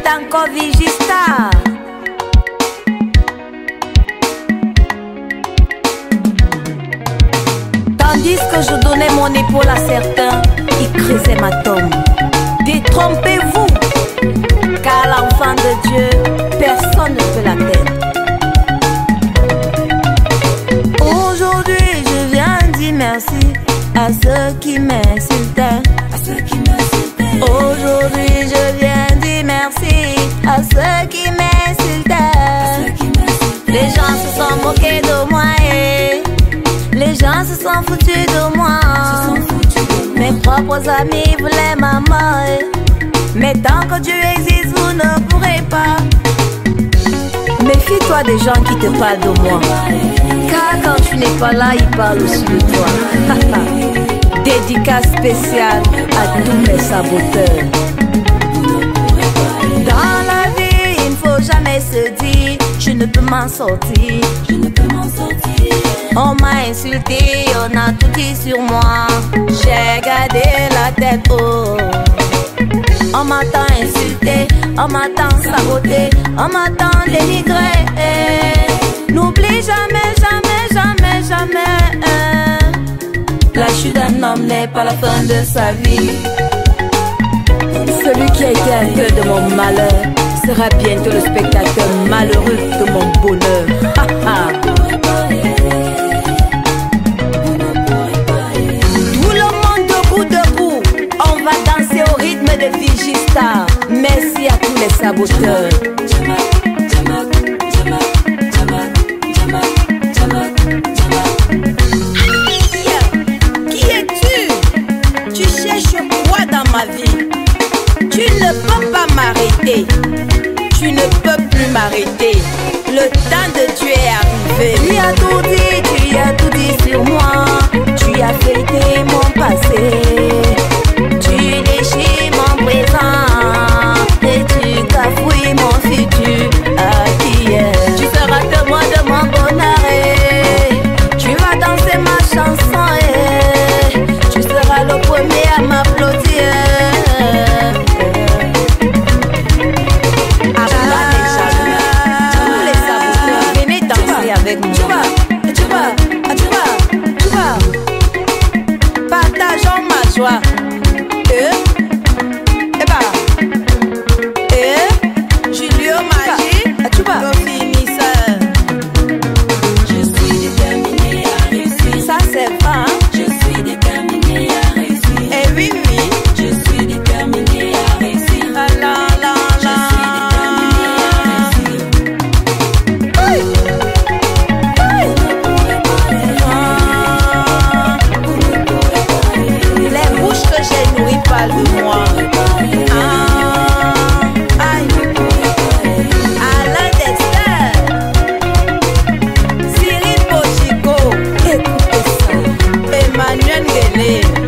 est encore Vigistar. Tandis que je donnais mon épaule à certains, ils creusaient ma tombe. Détrompez-vous, car l'enfant de Dieu, personne ne peut l'atteindre. Aujourd'hui, je viens dire merci à ceux qui m'insultaient. Aujourd'hui, je viens dire merci à ceux qui m'insultaient. Les gens se sont moqués de moi et les gens se sont foutus de moi. Mes propres amis voulaient ma mort, mais tant que Dieu existe, vous ne pourrez pas. Méfie-toi des gens qui te parlent de moi, car quand tu n'es pas là, ils parlent aussi de toi. Dédicace spéciale à tous mes saboteurs. Dans la vie, il ne faut jamais se dire je ne peux m'en sortir. On m'a insulté, on a tout dit sur moi. J'ai gardé la tête haute. On m'attend insulté, on m'attend saboté, on m'attend dénigré. N'oublie jamais, jamais, jamais, jamais. La chute d'un homme n'est pas la fin de sa vie. Celui qui a été un cœur de mon malheur sera bientôt le spectateur malheureux de mon bonheur. Tout le monde debout, debout. On va danser au rythme de Vigistar. Merci à tous les saboteurs. Tu ne peux pas m'arrêter, tu ne peux plus m'arrêter. Le temps de Dieu est arrivé. Tu as tout dit, tu as tout dit sur moi. Tu as fêté mon passé, tu déchires mon présent et tu cafouilles mon futur. Qui est? Tu seras témoin de mon bonheur et tu vas danser ma chanson et tu seras le premier à m'applaudir. Partageons ma joie. Julio Magie, le finisseur. Je suis déterminé à réussir. Ça c'est vrai, hein? Je suis déterminé à réussir. Et oui, oui. Je suis déterminé à réussir. La la la la. Je suis déterminé à réussir. Les bouches que j'ai nourries parlent de moi. Alain Dexter, Cyril Bochico, écoutez ça. Emmanuel Guélé.